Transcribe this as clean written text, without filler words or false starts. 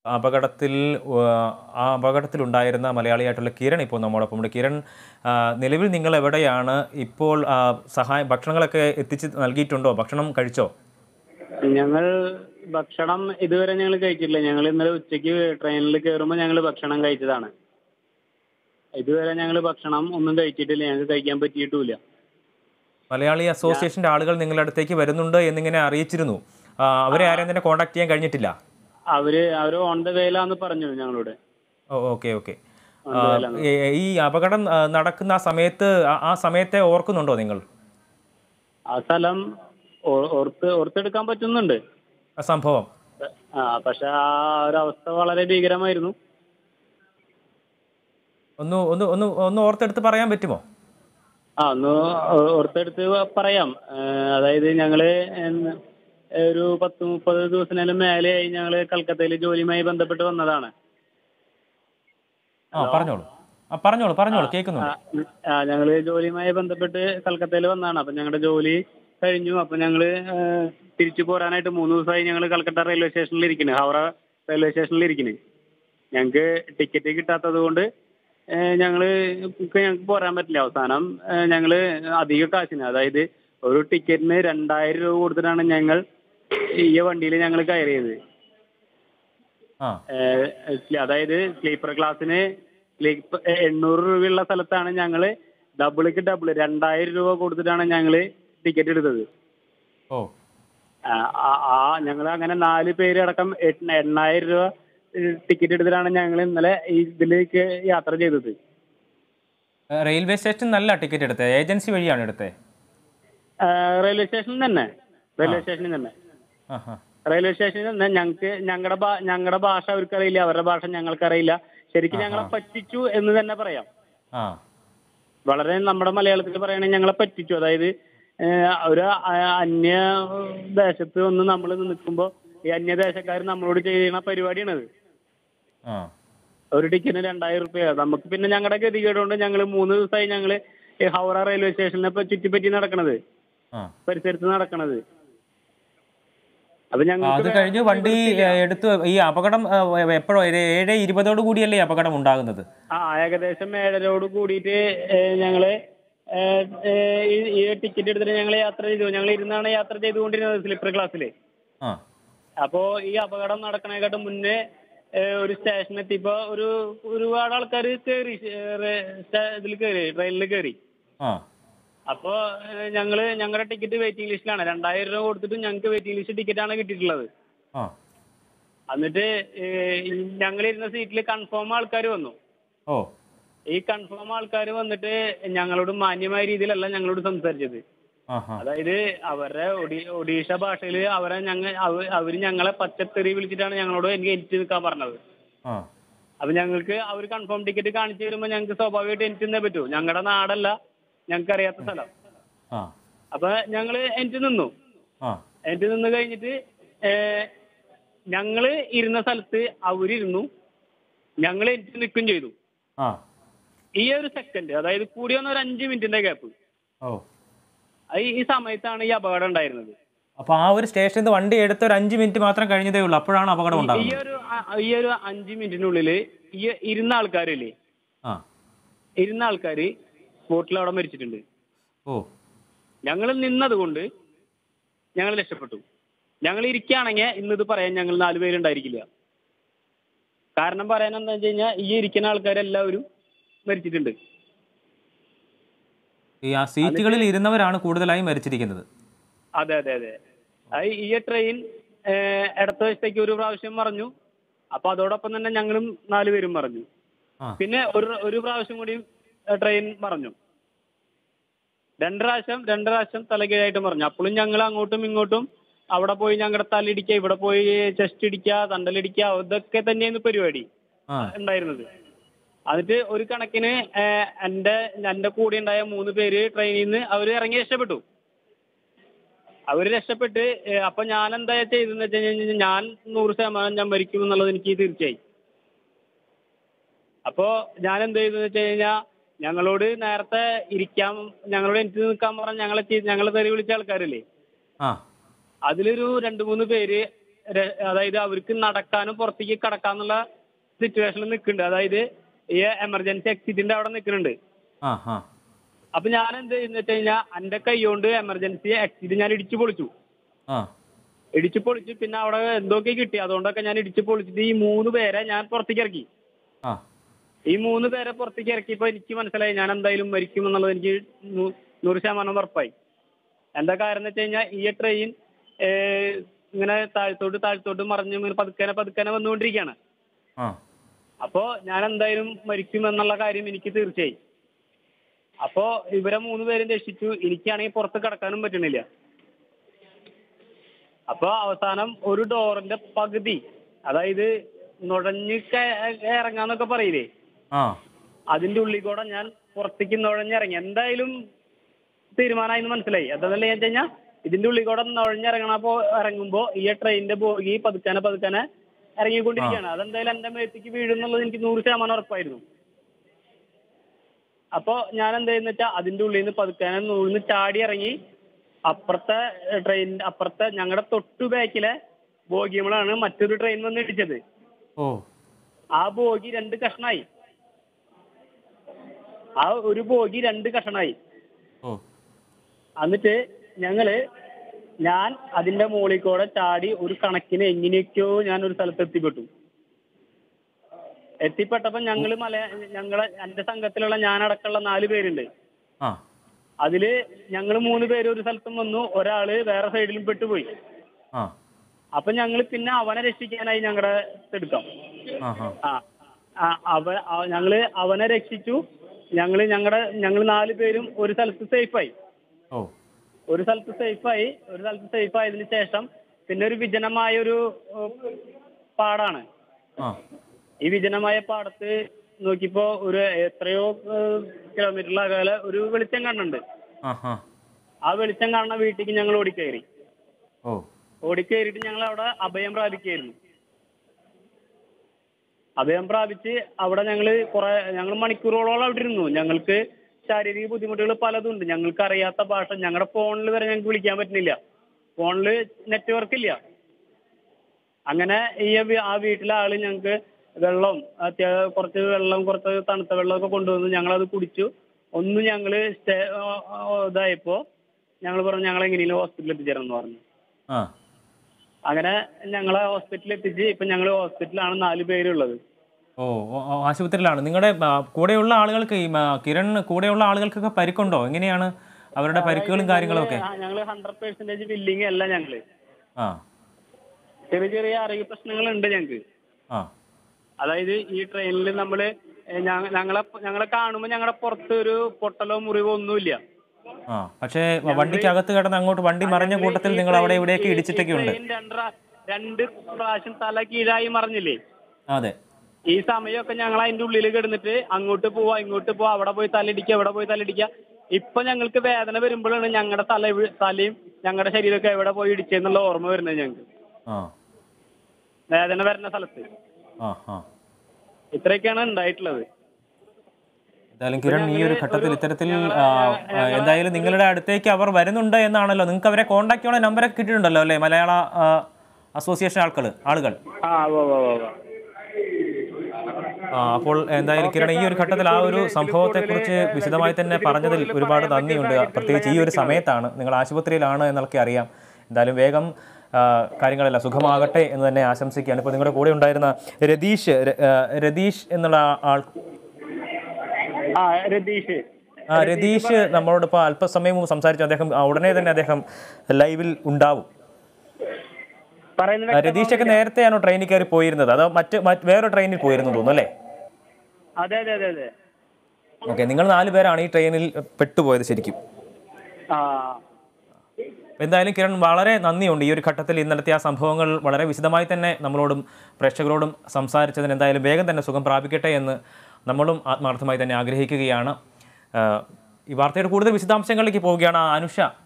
അപകടത്തിൽ ആ അപകടത്തിലുണ്ടായിരുന്ന മലയാളിയായിട്ടുള്ള കിരൺ ഇപ്പോൾ നമ്മോടൊപ്പമുണ്ട്. കിരൺ, നിലവിൽ നിങ്ങൾ എവിടെയാണ് ഇപ്പോൾ? ഭക്ഷണങ്ങളൊക്കെ എത്തിച്ച് നൽകിയിട്ടുണ്ടോ? ഭക്ഷണം കഴിച്ചോ? ഞങ്ങൾ ഭക്ഷണം ഇതുവരെ ഞങ്ങൾ കഴിച്ചിട്ടില്ല. ഞങ്ങൾ ഇന്നലെ ഉച്ചയ്ക്ക് ട്രെയിനിൽ കയറുമ്പോൾ ഞങ്ങൾ ഭക്ഷണം കഴിച്ചതാണ്. ഇതുവരെ ഞങ്ങൾ ഭക്ഷണം ഒന്നും കഴിച്ചിട്ടില്ല. ഞങ്ങൾക്ക് കഴിക്കാൻ പറ്റിയിട്ടുമില്ല. മലയാളി അസോസിയേഷൻ്റെ ആളുകൾ നിങ്ങളുടെ അടുത്തേക്ക് വരുന്നുണ്ട് എന്നിങ്ങനെ അറിയിച്ചിരുന്നു. അവരെ ആരെയും തന്നെ കോൺടാക്ട് ചെയ്യാൻ കഴിഞ്ഞിട്ടില്ല? അവര് ഓൺ ദ വേയിലാന്ന് പറഞ്ഞു ഞങ്ങളോട്. Okay okay. ഓൺ ദ വേയിലാന്ന്. ഈ അപകടം നടക്കുന്ന ആ സമയത്തെ ഓർക്കുന്നുണ്ടോ നിങ്ങൾ? ആ സ്ഥലം ഓർത്തെടുക്കാൻ പറ്റുന്നുണ്ട് ആ സംഭവം. പക്ഷെ ആ ഒരു അവസ്ഥ വളരെ ഭീകരമായിരുന്നു. ഒന്ന് ഒന്ന് ഒന്ന് ഒന്ന് ഓർത്തെടുത്ത് പറയാൻ പറ്റുമോ? ഒന്ന് ഓർത്തെടുത്ത് പറയാം. അതായത് ഞങ്ങള് ഒരു 10-30 ദിവസത്തിനെല്ലാം മേലെയായി ഞങ്ങള് കൽക്കത്തയിൽ ജോലിയുമായി ബന്ധപ്പെട്ട് വന്നതാണ്. പറഞ്ഞോളൂ കേൾക്കുന്നുണ്ട്. ഞങ്ങള് ജോലിയുമായി ബന്ധപ്പെട്ട് കൽക്കത്തയിൽ വന്നതാണ്. അപ്പൊ ഞങ്ങളുടെ ജോലി കഴിഞ്ഞു. അപ്പൊ ഞങ്ങള് തിരിച്ചു പോരാനായിട്ട് 3 ദിവസമായി ഞങ്ങൾ കൽക്കട്ട റെയിൽവേ സ്റ്റേഷനിൽ ഇരിക്കുന്നത്, ഹൗറ റെയിൽവേ സ്റ്റേഷനിൽ ഇരിക്കുന്നത്. ഞങ്ങൾക്ക് ടിക്കറ്റ് കിട്ടാത്തത് കൊണ്ട് ഞങ്ങൾക്ക് പോരാൻ പറ്റില്ല. അവസാനം ഞങ്ങള് അധിക കാശിന്, അതായത് ഒരു ടിക്കറ്റിന് 2000 രൂപ കൊടുത്തിട്ടാണ് ഞങ്ങൾ ഈ വണ്ടിയിൽ ഞങ്ങൾ കയറിയത്. അതായത് സ്ലീപ്പർ ക്ലാസ്സിന് 800 രൂപയുള്ള സ്ഥലത്താണ് ഞങ്ങൾ ഡബിൾക്ക് ഡബിൾ 2000 രൂപ കൊടുത്തിട്ടാണ് ഞങ്ങൾ ടിക്കറ്റ് എടുത്തത്. ഞങ്ങൾ അങ്ങനെ 4 പേര് അടക്കം 8,000 രൂപ ടിക്കറ്റ് എടുത്തിട്ടാണ് ഞങ്ങൾ ഇന്നലെ ഇതിലേക്ക് യാത്ര ചെയ്തത്. റെയിൽവേ സ്റ്റേഷൻ നല്ല ടിക്കറ്റ് എടുത്തത്? ഏജൻസി വഴിയാണ് എടുത്തത്? റെയിൽവേ സ്റ്റേഷനിൽ തന്നെ. റെയിൽവേ സ്റ്റേഷനിൽ തന്നെ ഞങ്ങളുടെ ഭാഷ അവർക്കറിയില്ല, അവരുടെ ഭാഷ ഞങ്ങൾക്കറിയില്ല. ശരിക്കും ഞങ്ങളെ പറ്റിച്ചു എന്ന് തന്നെ പറയാം. വളരെ നമ്മുടെ മലയാളത്തിൽ പറയുകയാണെങ്കിൽ ഞങ്ങളെ പറ്റിച്ചു. അതായത് ഒരു അന്യ ദേശത്ത് ഒന്ന് നമ്മൾ നിൽക്കുമ്പോൾ ഈ അന്യദേശക്കാർ നമ്മളോട് ചെയ്യുന്ന പരിപാടിയാണത്. ഒരു ടിക്കറ്റിന് 2000 രൂപ. നമുക്ക് പിന്നെ ഞങ്ങളുടെ ഗതികേട് കൊണ്ട് ഞങ്ങൾ 3 ദിവസമായി ഞങ്ങള് ഹൗറ റെയിൽവേ സ്റ്റേഷനെ ചുറ്റിപ്പറ്റി നടക്കണത്, പരിസരത്ത് നടക്കണത്. അത് കഴിഞ്ഞ് വണ്ടി എടുത്ത് ഈ അപകടം എപ്പോഴോ 7:20 കൂടിയല്ലേ അപകടം ഉണ്ടാകുന്നത്? ഏകദേശം 7:00 കൂടിയിട്ട് ഞങ്ങള് ഈ ടിക്കറ്റ് എടുത്തിട്ട് ഞങ്ങൾ യാത്ര ചെയ്തു. ഞങ്ങൾ ഇരുന്നാണ് യാത്ര ചെയ്തുകൊണ്ടിരുന്നത് സ്ലീപ്പർ ക്ലാസ്സിൽ. അപ്പോ ഈ അപകടം നടക്കണേക്കാട്ടും മുന്നേ ഒരു സ്റ്റേഷൻ എത്തിയപ്പോ ഒരുപാട് ആൾക്കാർ കയറി, ഇതിൽ കയറി, ട്രെയിനിൽ കയറി. അപ്പോ ഞങ്ങളുടെ ടിക്കറ്റ് വെയിറ്റിംഗ് ലിസ്റ്റിലാണ്. 2000 രൂപ കൊടുത്തിട്ട് ഞങ്ങൾക്ക് വെയിറ്റിംഗ് ലിസ്റ്റ് ടിക്കറ്റാണ് കിട്ടിയിട്ടുള്ളത്. എന്നിട്ട് ഞങ്ങളിരുന്ന സീറ്റിൽ കൺഫേം ആൾക്കാർ വന്നു. ഈ കൺഫേം ആൾക്കാർ വന്നിട്ട് ഞങ്ങളോട് മാന്യമായ രീതിയിലല്ല ഞങ്ങളോട് സംസാരിച്ചത്. അതായത് അവരുടെ ഒഡീഷ ഭാഷയിൽ അവര് ഞങ്ങളെ പച്ചത്തെറി വിളിച്ചിട്ടാണ് ഞങ്ങളോട് എനിക്ക് നിൽക്കാൻ പറഞ്ഞത്. അപ്പൊ ഞങ്ങൾക്ക് അവർ കൺഫേം ടിക്കറ്റ് കാണിച്ചു തരുമ്പോൾ ഞങ്ങൾക്ക് സ്വാഭാവികമായിട്ട് എനിക്ക് നിന്നേ പറ്റൂ. ഞങ്ങളുടെ നാടല്ല, ഞങ്ങൾക്ക് അറിയാത്ത സ്ഥലം. അപ്പൊ ഞങ്ങള് എനിക്ക് നിന്ന് കഴിഞ്ഞിട്ട് ഞങ്ങള് ഇരുന്ന സ്ഥലത്ത് അവരിരുന്നു, ഞങ്ങൾ എനിക്ക് നിൽക്കുകയും ചെയ്തു. ഈ ഒരു സെക്കൻഡ്, അതായത് കൂടി വന്ന ഒരു 5 മിനിറ്റിന്റെ ഗ്യാപ്പ്, ഈ സമയത്താണ് ഈ അപകടം ഉണ്ടായിരുന്നത്. അപ്പൊ ആ ഒരു സ്റ്റേഷനിൽ വണ്ടി എടുത്ത ഒരു 5 മിനിറ്റ് മാത്രം കഴിഞ്ഞതേ ഉള്ളൂ, അപ്പോഴാണ് അപകടം ഉണ്ടാകുന്നത്. ഈ ഒരു 5 മിനിറ്റിനുള്ളില് ഈ ഇരുന്ന ആൾക്കാരില്ലേ, ഇരുന്ന ആൾക്കാര് സ്പോട്ടിൽ അവിടെ മരിച്ചിട്ടുണ്ട്. ഞങ്ങൾ നിന്നത് കൊണ്ട് ഞങ്ങൾ രക്ഷപ്പെട്ടു. ഞങ്ങൾ ഇരിക്കുകയാണെങ്കിൽ ഇന്നിത് പറയാൻ ഞങ്ങൾ 4 പേരുണ്ടായിരിക്കില്ല. കാരണം പറയാൻ എന്താ വെച്ച് കഴിഞ്ഞാൽ ഈ ഇരിക്കുന്ന ആൾക്കാരെല്ലാവരും മരിച്ചിട്ടുണ്ട്. ഈ സീറ്റുകളിൽ ഇരുന്നവരാണ് കൂടുതലായി മരിച്ചിരിക്കുന്നത്. അതെ അതെ അതെ. ഈ ട്രെയിൻ ഇടത്ത വശത്തേക്ക് ഒരു പ്രാവശ്യം മറിഞ്ഞു. അപ്പൊ അതോടൊപ്പം തന്നെ ഞങ്ങളും 4 പേരും മറിഞ്ഞു. പിന്നെ ഒരു പ്രാവശ്യം കൂടി ട്രെയിൻ മറിഞ്ഞു. 2 പ്രാവശ്യം തലകീഴായിട്ട് മറിഞ്ഞു. അപ്പോഴും ഞങ്ങൾ അങ്ങോട്ടും ഇങ്ങോട്ടും അവിടെ പോയി ഞങ്ങളുടെ തലയിടിക്കുക, ഇവിടെ പോയി ചെസ്റ്റ് ഇടിക്കുക, തണ്ടലിടിക്കുക, ഇതൊക്കെ തന്നെയാണ് പരിപാടി ഉണ്ടായിരുന്നത്. എന്നിട്ട് ഒരു കണക്കിന് എന്റെ കൂടെ ഉണ്ടായ 3 പേര് ട്രെയിനിൽ നിന്ന് അവര് ഇറങ്ങി രക്ഷപ്പെട്ടു. അവര് രക്ഷപ്പെട്ട് അപ്പൊ ഞാൻ എന്താ ചെയ്തെന്ന് വെച്ച് കഴിഞ്ഞാൽ ഞാൻ 100% ഞാൻ മരിക്കും എന്നുള്ളത് എനിക്ക് തീർച്ചയായി. അപ്പോ ഞാൻ എന്ത് ചെയ്തെന്ന് വെച്ച് കഴിഞ്ഞാൽ ഞങ്ങളോട് നേരത്തെ ഇരിക്കാം, ഞങ്ങളോട് എനിക്ക് നിൽക്കാൻ പറഞ്ഞ ഞങ്ങളെ തെറി വിളിച്ച ആൾക്കാരില്ലേ, അതിലൊരു 2-3 പേര് അതായത് അവർക്ക് നടക്കാനും പുറത്തേക്ക് കടക്കാന്നുള്ള സിറ്റുവേഷനിൽ നിൽക്കുന്നുണ്ട്. അതായത് ഈ എമർജൻസി എക്സിറ്റിന്റെ അവിടെ നിൽക്കുന്നുണ്ട്. അപ്പൊ ഞാൻ എന്ത് ചെയ്യുന്ന വെച്ച് കഴിഞ്ഞാൽ എന്റെ കൈ കൊണ്ട് എമർജൻസി എക്സിറ്റ് ഞാൻ ഇടിച്ചു പൊളിച്ചു. പിന്നെ അവിടെ എന്തൊക്കെ കിട്ടി, അതുകൊണ്ടൊക്കെ ഞാൻ ഇടിച്ചു പൊളിച്ചിട്ട് ഈ 3 പേരെ ഞാൻ പുറത്തേക്ക് ഇറക്കി. ഈ 3 പേരെ പുറത്തേക്ക് ഇറക്കിയപ്പോ എനിക്ക് മനസ്സിലായി ഞാൻ എന്തായാലും മരിക്കും എന്നുള്ളത് എനിക്ക് 100% ഉറപ്പായി. എന്താ കാരണം എന്ന് വെച്ച് കഴിഞ്ഞാൽ ഈ ട്രെയിൻ ഇങ്ങനെ താഴ്ത്തോട്ട് മറിഞ്ഞ് പതുക്കനെ വന്നുകൊണ്ടിരിക്കുകയാണ്. അപ്പോ ഞാൻ എന്തായാലും മരിക്കും എന്നുള്ള കാര്യം എനിക്ക് തീർച്ചയായി. അപ്പോ ഇവരെ 3 പേരും രക്ഷിച്ചു. എനിക്കാണെങ്കിൽ പുറത്ത് കിടക്കാനും പറ്റണില്ല. അപ്പൊ അവസാനം ഒരു ഡോറിന്റെ പകുതി, അതായത് നുഴഞ്ഞ് ഇറങ്ങാന്നൊക്കെ പറയില്ലേ, അതിന്റെ ഉള്ളിൽ കൂടെ ഞാൻ പുറത്തേക്ക് നുഴഞ്ഞിറങ്ങി. എന്തായാലും തീരുമാനമായിന്ന് മനസ്സിലായി. എന്താണെന്ന് വെച്ച് കഴിഞ്ഞാൽ ഇതിന്റെ ഉള്ളിൽ കൂടെ ഇറങ്ങുമ്പോ ഈ ട്രെയിനിന്റെ ബോഗി പതുക്കനെ ഇറങ്ങിക്കൊണ്ടിരിക്കുകയാണ്. അതെന്തായാലും എന്റെ മേത്തേക്ക് വീഴുന്നുള്ളത് എനിക്ക് 100% ഉറപ്പായിരുന്നു. അപ്പൊ ഞാൻ എന്താ ചെയ്യുന്ന വെച്ചാൽ അതിന്റെ ഉള്ളിൽ നിന്ന് പതുക്കനെ നൂഴ്ന്ന് ചാടി ഇറങ്ങി അപ്പുറത്തെ ഞങ്ങളുടെ തൊട്ടു ബാക്കിലെ ബോഗികളാണ് മറ്റൊരു ട്രെയിൻ വന്ന് ഇടിച്ചത്. ആ ബോഗി 2 കഷ്ണായി. ആ ഒരു ബോഗി 2 കഷ്ണായി. എന്നിട്ട് ഞാൻ അതിന്റെ മുകളിൽ കൂടെ ചാടി ഒരു കണക്കിന് എങ്ങനെയൊക്കെയോ ഞാൻ ഒരു സ്ഥലത്ത് എത്തിപ്പെട്ടപ്പോ എന്റെ സംഘത്തിലുള്ള ഞാനടക്കമുള്ള 4 പേരുണ്ട്. അതില് ഞങ്ങൾ 3 പേര് ഒരു സ്ഥലത്തും വന്നു, ഒരാള് വേറെ സൈഡിലും പെട്ടുപോയി. അപ്പൊ പിന്നെ അവനെ രക്ഷിക്കാനായി ഞങ്ങളുടെ എടുക്കാം. ഞങ്ങള് അവനെ രക്ഷിച്ചു. ഞങ്ങള് 4 പേരും ഒരു സ്ഥലത്ത് സേഫായി. ഒരു സ്ഥലത്ത് സേഫ് ആയതിനു ശേഷം പിന്നെ ഒരു വിജനമായ ഒരു പാടാണ്. ഈ വിജനമായ പാടത്ത് നോക്കിയപ്പോ ഒരു എത്രയോ കിലോമീറ്ററിൽ അകലെ ഒരു വെളിച്ചം കാണുന്നുണ്ട്. ആ വെളിച്ചം കാണുന്ന വീട്ടിലേക്ക് ഞങ്ങൾ ഓടിക്കയറിയിട്ട് ഞങ്ങൾ അവിടെ അഭയം പ്രാപിക്കുകയായിരുന്നു. അഭയം പ്രാപിച്ച് അവിടെ ഞങ്ങൾ മണിക്കൂറുകളോളം അവിടെ ഇരുന്നു. ഞങ്ങൾക്ക് ശാരീരിക ബുദ്ധിമുട്ടുകൾ പലതും ഉണ്ട്. ഞങ്ങൾക്ക് അറിയാത്ത ഭാഷ, ഞങ്ങളുടെ ഫോണിൽ വരെ ഞങ്ങൾക്ക് വിളിക്കാൻ പറ്റുന്നില്ല. ഫോണില് നെറ്റ്വർക്ക് ഇല്ല. അങ്ങനെ ആ വീട്ടിലെ ആള് ഞങ്ങൾക്ക് കുറച്ച് തണുത്ത വെള്ളമൊക്കെ കൊണ്ടുവന്നു. ഞങ്ങളത് കുടിച്ചു. ഞങ്ങള് ഇതായപ്പോ ഞങ്ങൾ പറഞ്ഞു ഞങ്ങൾ എങ്ങനെയും ഹോസ്പിറ്റലിൽ എത്തിച്ചേരണം എന്ന് പറഞ്ഞു. അങ്ങനെ ഞങ്ങളെ ഹോസ്പിറ്റലിൽ എത്തിച്ച് ഇപ്പൊ ഞങ്ങൾ ഹോസ്പിറ്റലിലാണ് 4 പേരുള്ളത്. ആശുപത്രിയിലാണ്. നിങ്ങളുടെ കൂടെയുള്ള ആളുകൾക്ക്, ഈ കിരൺ കൂടെയുള്ള ആളുകൾക്കൊക്കെ പരിക്കുണ്ടോ? എങ്ങനെയാണ് അവരുടെ പരിക്കുകളും കാര്യങ്ങളും ഒക്കെ? ഞങ്ങള് 100% ബില്ലിങ് അല്ല. ഞങ്ങള് ചെറിയ ആരോഗ്യ പ്രശ്നങ്ങളുണ്ട് ഞങ്ങൾക്ക്. അതായത് ഈ ട്രെയിനിൽ ഞങ്ങളെ കാണുമ്പോ ഞങ്ങളുടെ പുറത്ത് ഒരു പൊട്ടലോ മുറിവോ ഒന്നുമില്ല. പക്ഷേ വണ്ടിക്കകത്ത് കിടന്ന് അങ്ങോട്ട് വണ്ടി മറിഞ്ഞ കൂട്ടത്തിൽ നിങ്ങൾ അവിടെ ഇവിടെയൊക്കെ ഇടിച്ചിട്ടൊക്കെ ഉണ്ട്. 2 പ്രാവശ്യം തല കീഴായി മറിഞ്ഞില്ലേ? അതെ. ഈ സമയമൊക്കെ ഞങ്ങൾ അതിന്റെ ഉള്ളിൽ കിടന്നിട്ട് അങ്ങോട്ട് പോവാ ഇങ്ങോട്ട് പോവാ, അവിടെ പോയി തലയിടിക്കുക. ഇപ്പൊ ഞങ്ങൾക്ക് വേദന വരുമ്പോഴാണ് ഞങ്ങളുടെ തലയും ഞങ്ങളുടെ ശരീരമൊക്കെ എവിടെ പോയി ഇടിച്ചെന്നുള്ള ഓർമ്മ വരുന്നത് ഞങ്ങൾക്ക്. വേദന വരുന്ന സ്ഥലത്ത് ഇത്രയൊക്കെയാണ് ഉണ്ടായിട്ടുള്ളത്. എന്തായാലും കിരൺ, ഈ ഒരു ഘട്ടത്തിൽ ഇത്തരത്തിൽ എന്തായാലും നിങ്ങളുടെ അടുത്തേക്ക് അവർ വരുന്നുണ്ട് എന്നാണല്ലോ. നിങ്ങൾക്ക് അവരെ കോൺടാക്ട് ചെയ്യാനുള്ള നമ്പറൊക്കെ കിട്ടിയിട്ടുണ്ടല്ലോ അല്ലേ, മലയാള അസോസിയേഷൻ ആളുകൾ? അപ്പോൾ എന്തായാലും കിരൺ, ഈ ഒരു ഘട്ടത്തിൽ ആ ഒരു സംഭവത്തെക്കുറിച്ച് വിശദമായി തന്നെ പറഞ്ഞതിൽ ഒരുപാട് നന്ദിയുണ്ട്. പ്രത്യേകിച്ച് ഈ ഒരു സമയത്താണ്, നിങ്ങൾ ആശുപത്രിയിലാണ് എന്നൊക്കെ അറിയാം. എന്തായാലും വേഗം കാര്യങ്ങളെല്ലാം സുഖമാകട്ടെ എന്ന് തന്നെ ആശംസിക്കുകയാണ്. ഇപ്പോൾ നിങ്ങളുടെ കൂടെ ഉണ്ടായിരുന്ന രതീഷ് എന്നുള്ള ആൾ, രതീഷ് നമ്മളോട് ഇപ്പോൾ അല്പസമയം മുമ്പ് സംസാരിച്ചു. ഉടനെ തന്നെ അദ്ദേഹം ലൈവിൽ ഉണ്ടാവും. രതീഷൊക്കെ നേരത്തെയാണോ ട്രെയിനിൽ കയറി പോയിരുന്നത്, അതോ വേറെ ട്രെയിനിൽ പോയിരുന്നു തോന്നുന്നു അല്ലേ? അതെ. ഓക്കെ, നിങ്ങൾ 4 പേരാണ് ഈ ട്രെയിനിൽ പെട്ടുപോയത് ശരിക്കും. എന്തായാലും കിരൺ, വളരെ നന്ദിയുണ്ട് ഈ ഒരു ഘട്ടത്തിൽ ഇന്നലത്തെ ആ സംഭവങ്ങൾ വളരെ വിശദമായി തന്നെ നമ്മളോടും പ്രേക്ഷകരോടും സംസാരിച്ചതിന്. എന്തായാലും വേഗം തന്നെ സുഖം പ്രാപിക്കട്ടെ എന്ന് നമ്മളും ആത്മാർത്ഥമായി തന്നെ ആഗ്രഹിക്കുകയാണ്. ഈ വാർത്തയുടെ കൂടുതൽ വിശദാംശങ്ങളിലേക്ക് പോവുകയാണ് അനുഷ.